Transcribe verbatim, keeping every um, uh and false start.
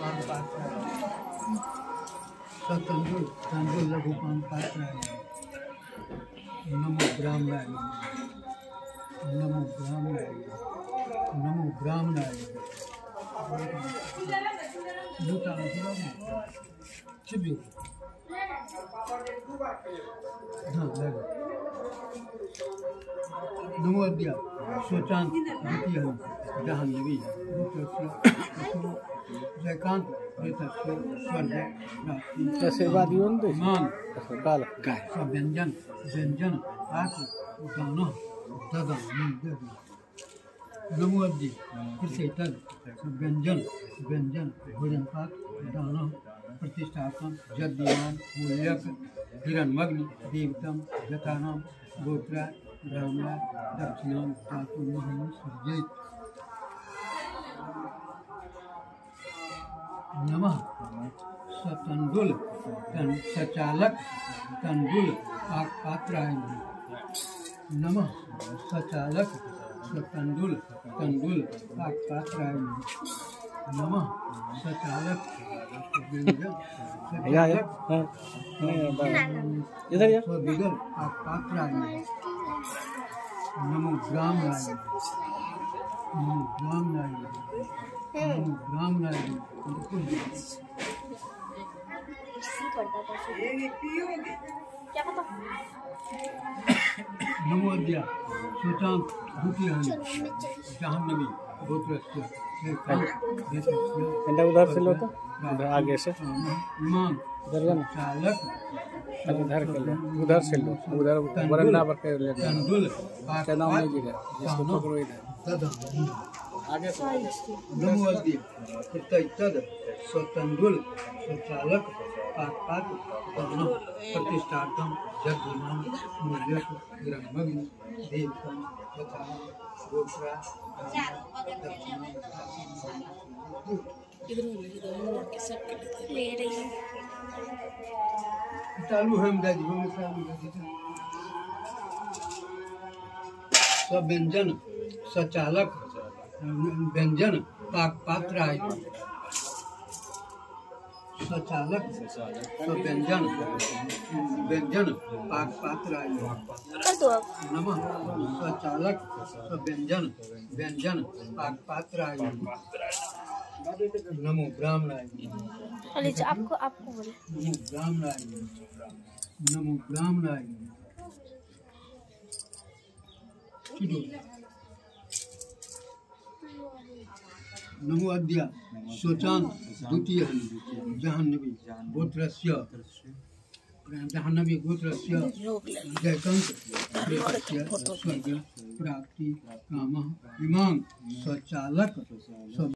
लघुपान पात्र सतंदुल तंदुल लघुपान पात्र नमो ब्राह्मणाय नमो ब्राह्मणाय नमो ब्राह्मणाय लूटा चिबियो हाँ लगा नमो अद्या स्वचांत द्वितीय जहाँ नवी जयकांत आशीर्वाद मान काल व्यंजन व्यंजन आत्म दान तद नमो अद्य किसे तद व्यंजन व्यंजन भोजन पात्र दान प्रतिष्ठापन जद्यमान मूल्यक हिरण्मग्नि देवतम यथानाम गोत्रा ब्राह्मणा दक्षिणां धातु महम सर्जयित नमः सतंदुल तन सचालक तंदुल पाक पात्राय नमः सचालक सतंदुल तंदुल पाक पात्राय नमः सचालक इधर या स्वविगल पाक पात्राय नमो ब्राह्मणाय नमो ब्राह्मणाय नमो ब्राह्मणाय नमो अद्या सुचांत द्वितीय जाह्नवी गोत्रस्य उधर से लो तो आगे से ईमान चालक उधर कर लो उधर से लो उधर वरंदा पर कर ले तंदुल नाम नहीं गिरा इसको पकड़ो इधर आगे से नमो अद्य तद स्वतंदुल स्वचालक पाक पाक दान प्रतिष्ठार्थम जगन्नाम मूल्यक हिरण्मग्नि देवतम यथा गोत्रा ले रही हूँ चालू है दादी हम चालू सब व्यंजन सचालक व्यंजन पाक पात्र सचालक व्यंजन व्यंजन पाक पात्र नमः सचालक व्यंजन व्यंजन पाक पात्र नमो ब्राह्मणाय आपको आपको बोले नमो ब्राह्मणाय नमो ब्राह्मणाय नमो अद्या स्वचांत द्वितीय जाह्नवी गोत्रस्य जाह्नवी गोत्रस्य जयकांत स्वर्ग प्राप्ति कामः इमां स्वचालक